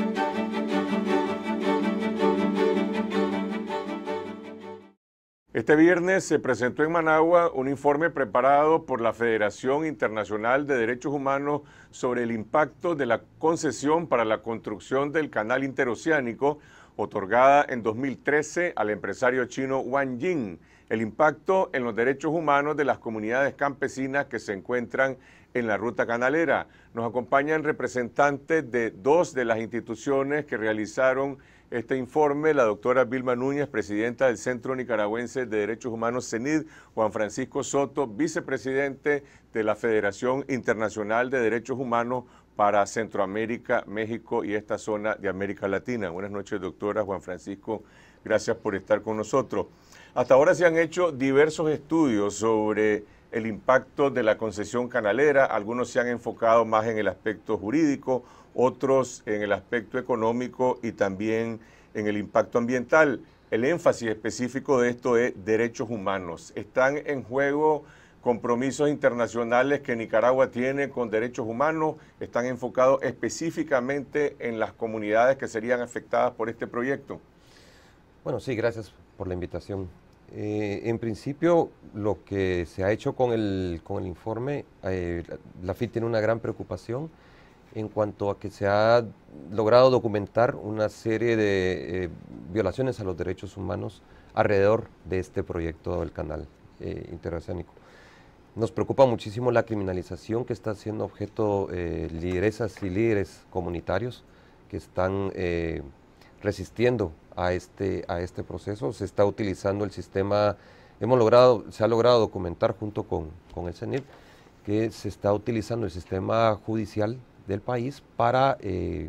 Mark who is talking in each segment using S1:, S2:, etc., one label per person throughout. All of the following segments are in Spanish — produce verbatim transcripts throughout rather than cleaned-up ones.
S1: Este viernes se presentó en Managua un informe preparado por la Federación Internacional de Derechos Humanos sobre el impacto de la concesión para la construcción del canal interoceánico otorgada en dos mil trece al empresario chino Wang Jing, el impacto en los derechos humanos de las comunidades campesinas que se encuentran en la ruta canalera. Nos acompañan representantes de dos de las instituciones que realizaron este informe, la doctora Vilma Núñez, presidenta del Centro Nicaragüense de Derechos Humanos CENID, Juan Francisco Soto, vicepresidente de la Federación Internacional de Derechos Humanos para Centroamérica, México y esta zona de América Latina. Buenas noches, doctora. Juan Francisco, gracias por estar con nosotros. Hasta ahora se han hecho diversos estudios sobre el impacto de la concesión canalera. Algunos se han enfocado más en el aspecto jurídico, otros en el aspecto económico y también en el impacto ambiental. El énfasis específico de esto es derechos humanos. Están en juego compromisos internacionales que Nicaragua tiene con derechos humanos, están enfocados específicamente en las comunidades que serían afectadas por este proyecto.
S2: Bueno, sí, gracias por la invitación. Eh, en principio, lo que se ha hecho con el, con el informe, eh, la, la F I tiene una gran preocupación en cuanto a que se ha logrado documentar una serie de eh, violaciones a los derechos humanos alrededor de este proyecto del canal eh, interoceánico. Nos preocupa muchísimo la criminalización que está siendo objeto eh, lideresas y líderes comunitarios que están eh, resistiendo a este, a este proceso. Se está utilizando el sistema, hemos logrado, se ha logrado documentar junto con, con el CENID que se está utilizando el sistema judicial del país para eh,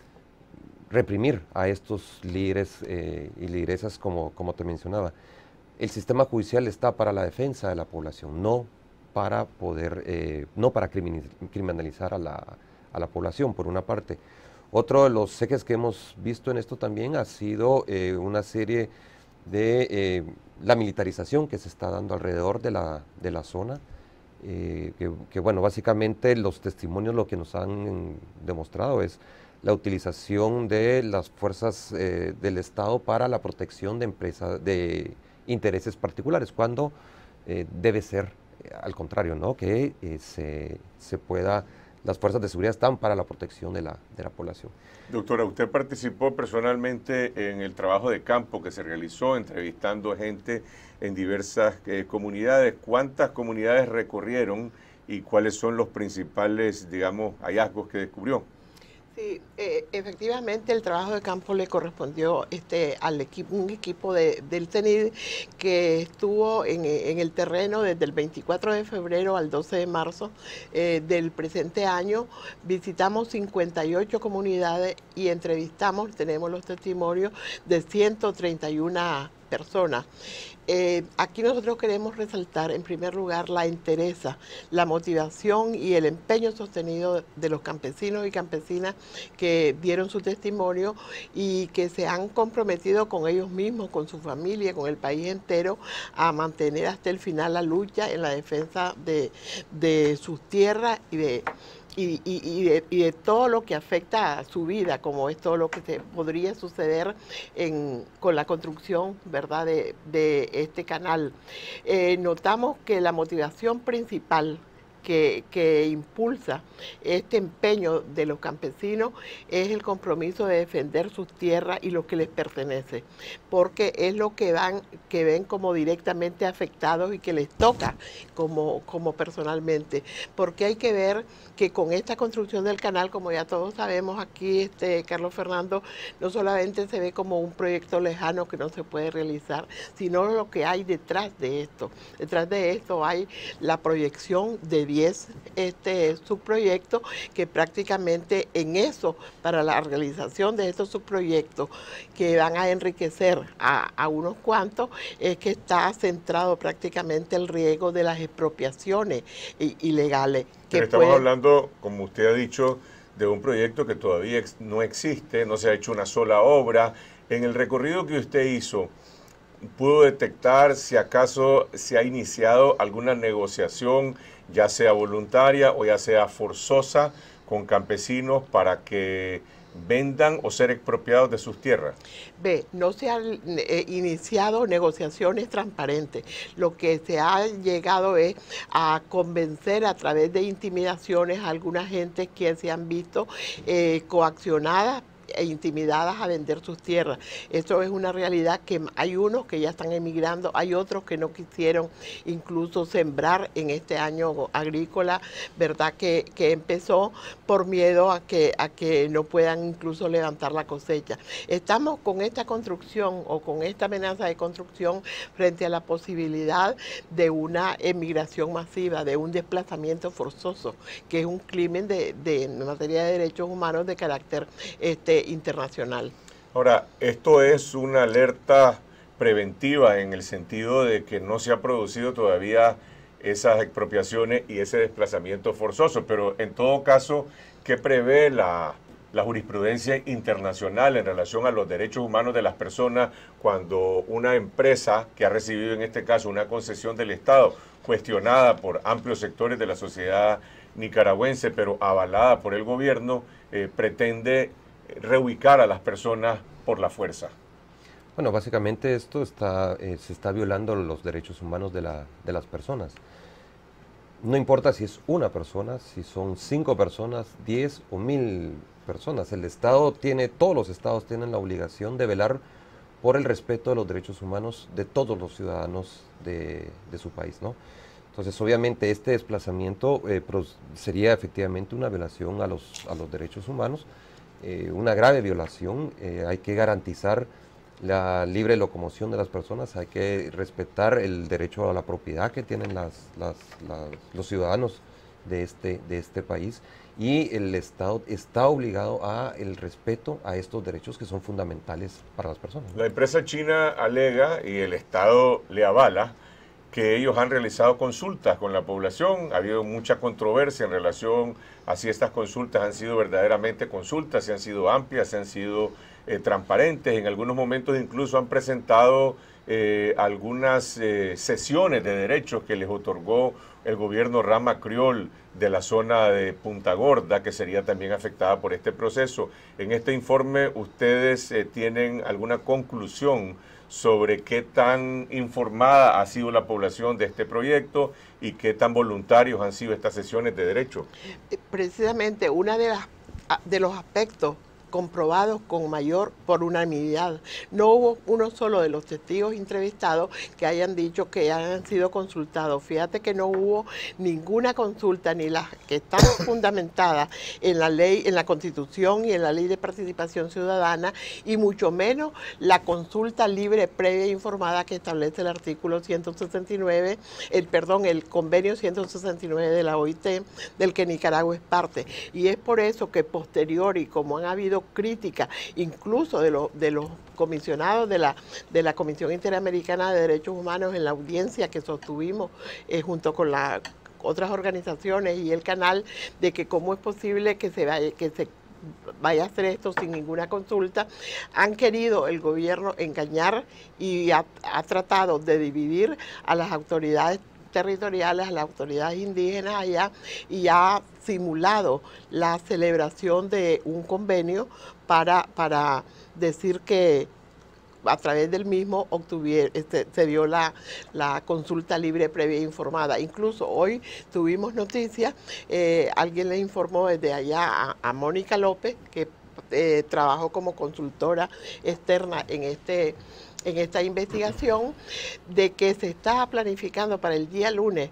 S2: reprimir a estos líderes eh, y lideresas como, como te mencionaba. El sistema judicial está para la defensa de la población, no para poder, eh, no para criminalizar a la, a la población, por una parte. Otro de los ejes que hemos visto en esto también ha sido eh, una serie de eh, la militarización que se está dando alrededor de la, de la zona, eh, que, que bueno, básicamente los testimonios lo que nos han demostrado es la utilización de las fuerzas eh, del Estado para la protección de empresas, de intereses particulares, cuando eh, debe ser eh, al contrario, ¿no? Que eh, se, se pueda, las fuerzas de seguridad están para la protección de la, de la población.
S1: Doctora, usted participó personalmente en el trabajo de campo que se realizó, entrevistando gente en diversas eh, comunidades. ¿Cuántas comunidades recorrieron y cuáles son los principales, digamos, hallazgos que descubrió?
S3: Sí, eh, efectivamente el trabajo de campo le correspondió este, al equipo, un equipo de, del CENID que estuvo en, en el terreno desde el veinticuatro de febrero al doce de marzo eh, del presente año. Visitamos cincuenta y ocho comunidades y entrevistamos, tenemos los testimonios de ciento treinta y una personas. Eh, aquí nosotros queremos resaltar en primer lugar la entereza, la motivación y el empeño sostenido de los campesinos y campesinas que dieron su testimonio y que se han comprometido con ellos mismos, con su familia, con el país entero, a mantener hasta el final la lucha en la defensa de, de sus tierras y de Y, y, y, de, y de todo lo que afecta a su vida, como es todo lo que se podría suceder en, con la construcción, ¿verdad?, de, de este canal. Eh, notamos que la motivación principal que, que impulsa este empeño de los campesinos es el compromiso de defender sus tierras y lo que les pertenece, porque es lo que, van, que ven como directamente afectados y que les toca como, como personalmente, porque hay que ver que con esta construcción del canal, como ya todos sabemos aquí, este, Carlos Fernando, no solamente se ve como un proyecto lejano que no se puede realizar, sino lo que hay detrás de esto. Detrás de esto hay la proyección de diez este, subproyectos que prácticamente en eso, para la realización de estos subproyectos que van a enriquecer a, a unos cuantos, es que está centrado prácticamente el riesgo de las expropiaciones ilegales.
S1: Pero estamos puede... hablando, como usted ha dicho, de un proyecto que todavía no existe, no se ha hecho una sola obra. En el recorrido que usted hizo, ¿pudo detectar si acaso se ha iniciado alguna negociación, ya sea voluntaria o ya sea forzosa, con campesinos para que vendan o ser expropiados de sus tierras?
S3: Ve, no se han eh, iniciado negociaciones transparentes. Lo que se ha llegado es a convencer a través de intimidaciones a algunas gentes que se han visto eh, coaccionadas e intimidadas a vender sus tierras. Esto es una realidad que hay unos que ya están emigrando, hay otros que no quisieron incluso sembrar en este año agrícola, ¿verdad? Que, que empezó por miedo a que, a que no puedan incluso levantar la cosecha. Estamos con esta construcción o con esta amenaza de construcción frente a la posibilidad de una emigración masiva, de un desplazamiento forzoso, que es un crimen de, de, en materia de derechos humanos de carácter este, internacional.
S1: Ahora, esto es una alerta preventiva en el sentido de que no se ha producido todavía esas expropiaciones y ese desplazamiento forzoso, pero en todo caso, ¿qué prevé la, la jurisprudencia internacional en relación a los derechos humanos de las personas cuando una empresa que ha recibido en este caso una concesión del Estado, cuestionada por amplios sectores de la sociedad nicaragüense, pero avalada por el gobierno, eh, pretende reubicar a las personas por la fuerza?
S2: Bueno, básicamente esto está, eh, se está violando los derechos humanos de, la, de las personas. No importa si es una persona, si son cinco personas, diez o mil personas. El Estado tiene, todos los estados tienen la obligación de velar por el respeto de los derechos humanos de todos los ciudadanos de, de su país, ¿no? Entonces, obviamente, este desplazamiento eh, sería efectivamente una violación a los, a los derechos humanos. Eh, una grave violación. Eh, hay que garantizar la libre locomoción de las personas, hay que respetar el derecho a la propiedad que tienen las, las, las, los ciudadanos de este, de este país, y el Estado está obligado a el respeto a estos derechos que son fundamentales para las personas, ¿no?
S1: La empresa china alega, y el Estado le avala, que ellos han realizado consultas con la población. Ha habido mucha controversia en relación a si estas consultas han sido verdaderamente consultas, si han sido amplias, si han sido eh, transparentes. En algunos momentos incluso han presentado eh, algunas eh, sesiones de derechos que les otorgó el gobierno Rama Criol de la zona de Punta Gorda, que sería también afectada por este proceso. En este informe, ¿ustedes eh, tienen alguna conclusión sobre qué tan informada ha sido la población de este proyecto y qué tan voluntarios han sido estas sesiones de derecho?
S3: Precisamente una de las de los aspectos comprobados con mayor por unanimidad. No hubo uno solo de los testigos entrevistados que hayan dicho que hayan sido consultados. Fíjate que no hubo ninguna consulta, ni las que están fundamentadas en la ley, en la Constitución y en la Ley de Participación Ciudadana, y mucho menos la consulta libre, previa e informada que establece el artículo ciento sesenta y nueve, el perdón, el convenio ciento sesenta y nueve de la O I T, del que Nicaragua es parte. Y es por eso que posterior, y como han habido crítica incluso de, lo, de los comisionados de la, de la Comisión Interamericana de Derechos Humanos en la audiencia que sostuvimos eh, junto con las otras organizaciones y el canal, de que cómo es posible que se vaya, que se vaya a hacer esto sin ninguna consulta. Han querido el gobierno engañar y ha, ha tratado de dividir a las autoridades territoriales, a las autoridades indígenas allá, y ha simulado la celebración de un convenio para, para decir que a través del mismo obtuvier, este, se dio la, la consulta libre, previa e informada. Incluso hoy tuvimos noticias, eh, alguien le informó desde allá a, a Mónica López, que eh, trabajó como consultora externa en este en esta investigación, de que se está planificando para el día lunes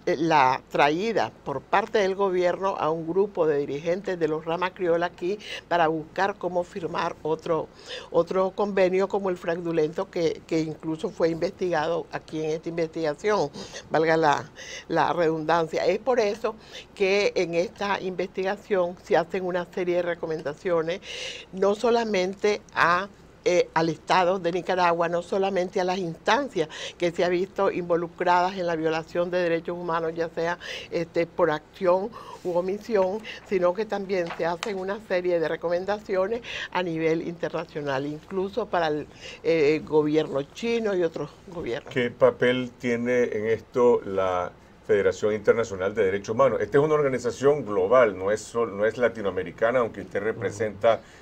S3: la traída por parte del gobierno a un grupo de dirigentes de los Rama Criol aquí para buscar cómo firmar otro, otro convenio como el fraudulento que, que incluso fue investigado aquí en esta investigación, valga la, la redundancia. Es por eso que en esta investigación se hacen una serie de recomendaciones, no solamente a Eh, al Estado de Nicaragua, no solamente a las instancias que se ha visto involucradas en la violación de derechos humanos, ya sea este, por acción u omisión, sino que también se hacen una serie de recomendaciones a nivel internacional, incluso para el eh, gobierno chino y otros gobiernos.
S1: ¿Qué papel tiene en esto la Federación Internacional de Derechos Humanos? Esta es una organización global, no es, no es latinoamericana, aunque usted representa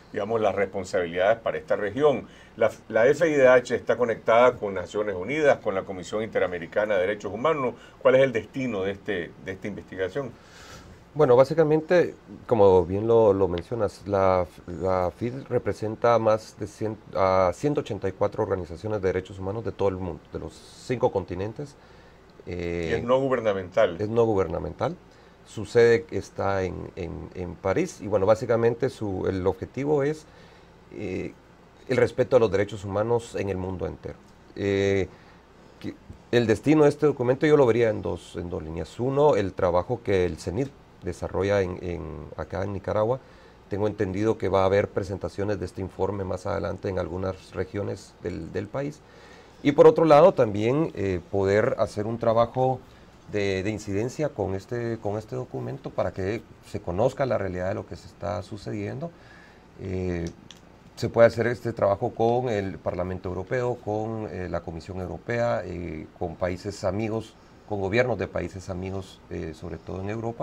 S1: digamos, las responsabilidades para esta región. La, la F I D H está conectada con Naciones Unidas, con la Comisión Interamericana de Derechos Humanos. ¿Cuál es el destino de, este, de esta investigación?
S2: Bueno, básicamente, como bien lo, lo mencionas, la, la F I D representa más de cien, a ciento ochenta y cuatro organizaciones de derechos humanos de todo el mundo, de los cinco continentes.
S1: Eh, y es no gubernamental.
S2: Es no gubernamental. Su sede está en, en, en París y bueno, básicamente su, el objetivo es eh, el respeto a los derechos humanos en el mundo entero. Eh, que, el destino de este documento yo lo vería en dos, en dos líneas. Uno, el trabajo que el CENID desarrolla en, en, acá en Nicaragua. Tengo entendido que va a haber presentaciones de este informe más adelante en algunas regiones del, del país. Y por otro lado, también eh, poder hacer un trabajo de, de incidencia con este, con este documento para que se conozca la realidad de lo que se está sucediendo. Eh, se puede hacer este trabajo con el Parlamento Europeo, con eh, la Comisión Europea, eh, con países amigos, con gobiernos de países amigos, eh, sobre todo en Europa.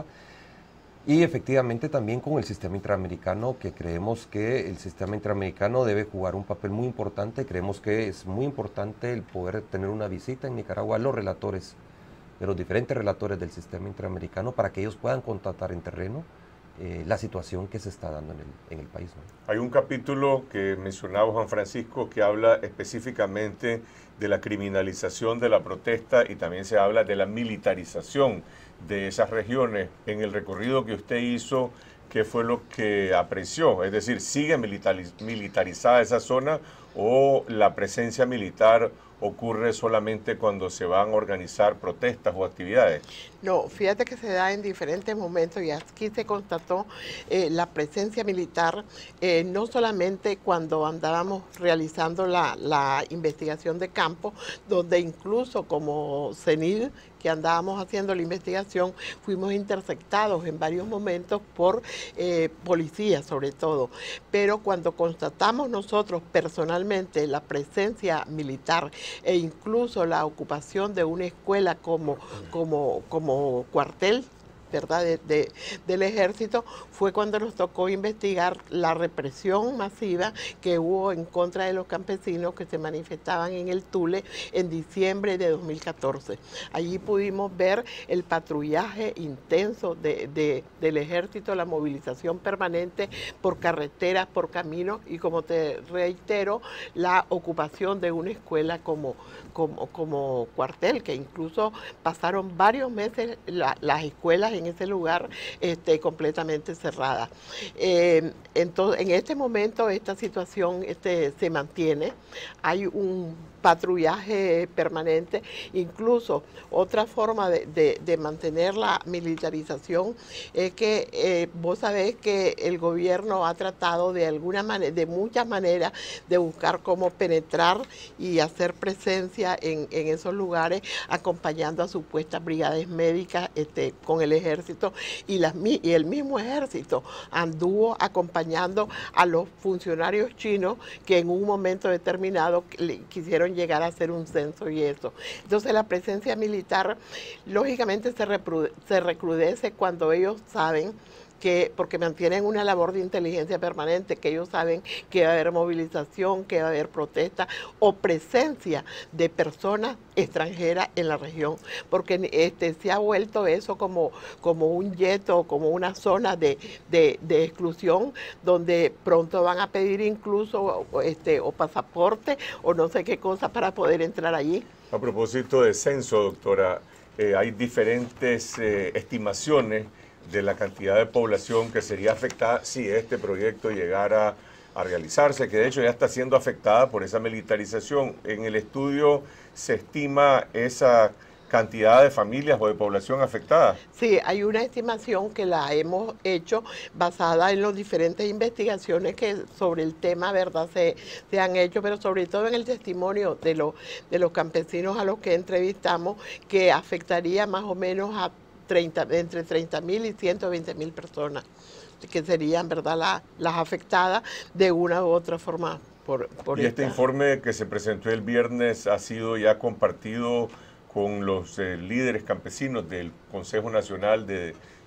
S2: Y efectivamente también con el sistema interamericano, que creemos que el sistema interamericano debe jugar un papel muy importante. Creemos que es muy importante el poder tener una visita en Nicaragua a los relatores, de los diferentes relatores del sistema interamericano, para que ellos puedan constatar en terreno eh, la situación que se está dando en el, en el país, ¿no?
S1: Hay un capítulo que mencionaba Juan Francisco que habla específicamente de la criminalización de la protesta y también se habla de la militarización de esas regiones. En el recorrido que usted hizo, ¿qué fue lo que apreció? Es decir, ¿sigue militariz militarizada esa zona o la presencia militar ocurre solamente cuando se van a organizar protestas o actividades?
S3: No, fíjate que se da en diferentes momentos y aquí se constató eh, la presencia militar, eh, no solamente cuando andábamos realizando la, la investigación de campo, donde incluso como CENID, que andábamos haciendo la investigación, fuimos interceptados en varios momentos por eh, policías sobre todo, pero cuando constatamos nosotros personalmente la presencia militar e incluso la ocupación de una escuela como, como, como cuartel, ¿verdad?, de, de, del ejército, fue cuando nos tocó investigar la represión masiva que hubo en contra de los campesinos que se manifestaban en el Tule en diciembre de dos mil catorce. Allí pudimos ver el patrullaje intenso de, de, del ejército, la movilización permanente por carreteras, por caminos y, como te reitero, la ocupación de una escuela como, como, como cuartel, que incluso pasaron varios meses la, las escuelas en ese lugar este, completamente cerrada. Eh, entonces, en este momento esta situación este, se mantiene, hay un patrullaje permanente, incluso otra forma de, de, de mantener la militarización es que eh, vos sabés que el gobierno ha tratado de alguna manera, de muchas maneras, de buscar cómo penetrar y hacer presencia en, en esos lugares, acompañando a supuestas brigadas médicas este, con el ejército, y, las, y el mismo ejército anduvo acompañando a los funcionarios chinos que en un momento determinado quisieron llegar a hacer un censo y eso. Entonces la presencia militar lógicamente se, se recrudece cuando ellos saben que, porque mantienen una labor de inteligencia permanente, que ellos saben que va a haber movilización, que va a haber protesta o presencia de personas extranjeras en la región, porque este, se ha vuelto eso como, como un gueto, como una zona de, de, de exclusión, donde pronto van a pedir incluso este, o pasaporte o no sé qué cosa para poder entrar allí.
S1: A propósito de censo, doctora, eh, hay diferentes eh, estimaciones de la cantidad de población que sería afectada si este proyecto llegara a realizarse, que de hecho ya está siendo afectada por esa militarización. En el estudio se estima esa cantidad de familias o de población afectada.
S3: Sí, hay una estimación que la hemos hecho basada en las diferentes investigaciones que sobre el tema, ¿verdad?, se, se han hecho, pero sobre todo en el testimonio de, lo, de los campesinos a los que entrevistamos, que afectaría más o menos a treinta, entre treinta mil y ciento veinte mil personas, que serían, ¿verdad?, la, las afectadas de una u otra forma. Por, por
S1: y este
S3: esta.
S1: informe que se presentó el viernes ha sido ya compartido con los eh, líderes campesinos del Consejo Nacional de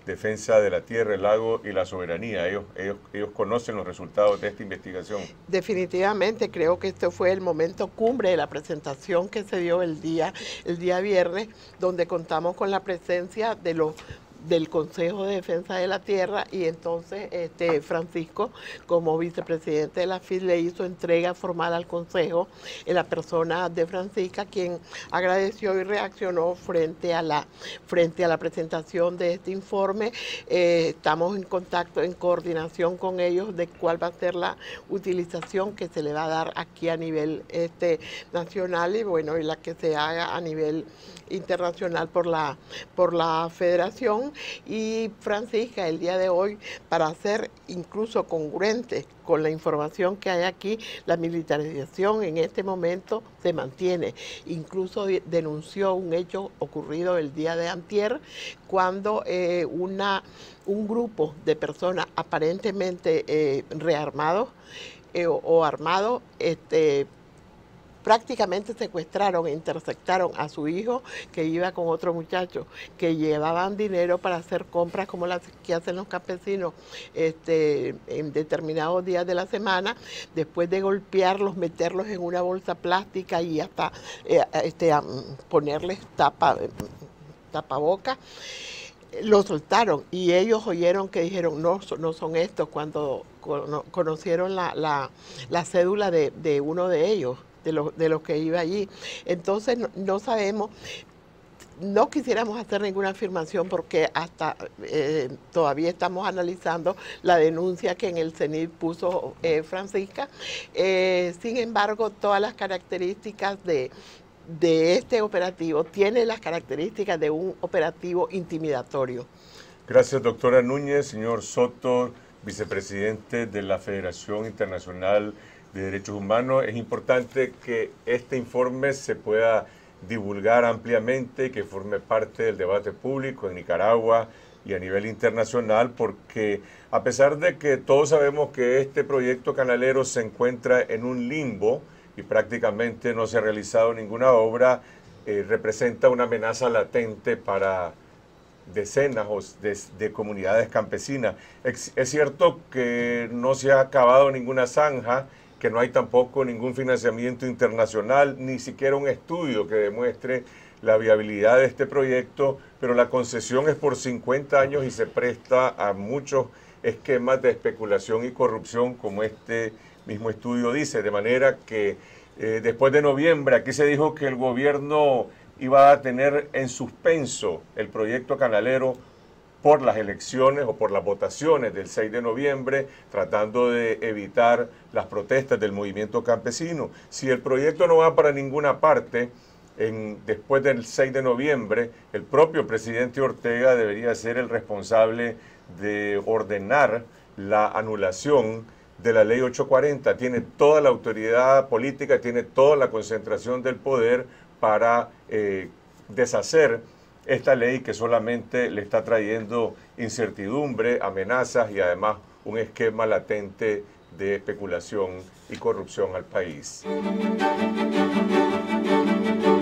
S1: defensa de la tierra, el lago y la soberanía. Ellos, ellos, ellos conocen los resultados de esta investigación.
S3: Definitivamente creo que este fue el momento cumbre de la presentación que se dio el día, el día viernes, donde contamos con la presencia de los del Consejo de Defensa de la Tierra, y entonces este Francisco, como vicepresidente de la F I T, le hizo entrega formal al Consejo en la persona de Francisca, quien agradeció y reaccionó frente a la frente a la presentación de este informe. Eh, estamos en contacto, en coordinación con ellos de cuál va a ser la utilización que se le va a dar aquí a nivel este nacional, y bueno, y la que se haga a nivel internacional por la por la Federación. Y Francisca, el día de hoy, para ser incluso congruente con la información que hay aquí, la militarización en este momento se mantiene. Incluso denunció un hecho ocurrido el día de antier, cuando eh, una, un grupo de personas aparentemente eh, rearmados eh, o, o armados, este, prácticamente secuestraron e interceptaron a su hijo, que iba con otro muchacho, que llevaban dinero para hacer compras como las que hacen los campesinos este, en determinados días de la semana. Después de golpearlos, meterlos en una bolsa plástica y hasta eh, este, ponerles tapa, tapaboca, lo soltaron, y ellos oyeron que dijeron, no, no son estos, cuando conocieron la, la, la cédula de, de uno de ellos, de los, de los que iba allí. Entonces no, no sabemos, no quisiéramos hacer ninguna afirmación porque hasta eh, todavía estamos analizando la denuncia que en el C E N I D puso eh, Francisca. Eh, sin embargo, todas las características de, de este operativo tienen las características de un operativo intimidatorio.
S1: Gracias, doctora Núñez. Señor Soto, vicepresidente de la Federación Internacional de Derechos Humanos, es importante que este informe se pueda divulgar ampliamente, que forme parte del debate público en Nicaragua y a nivel internacional, porque a pesar de que todos sabemos que este proyecto canalero se encuentra en un limbo y prácticamente no se ha realizado ninguna obra, eh, representa una amenaza latente para decenas de, de comunidades campesinas. Es, es cierto que no se ha acabado ninguna zanja, que no hay tampoco ningún financiamiento internacional, ni siquiera un estudio que demuestre la viabilidad de este proyecto, pero la concesión es por cincuenta años y se presta a muchos esquemas de especulación y corrupción, como este mismo estudio dice, de manera que eh, después de noviembre aquí se dijo que el gobierno iba a tener en suspenso el proyecto canalero por las elecciones o por las votaciones del seis de noviembre, tratando de evitar las protestas del movimiento campesino. Si el proyecto no va para ninguna parte, en, después del seis de noviembre, el propio presidente Ortega debería ser el responsable de ordenar la anulación de la ley ochocientos cuarenta. Tiene toda la autoridad política, tiene toda la concentración del poder para eh, deshacer esta ley que solamente le está trayendo incertidumbre, amenazas y además un esquema latente de especulación y corrupción al país.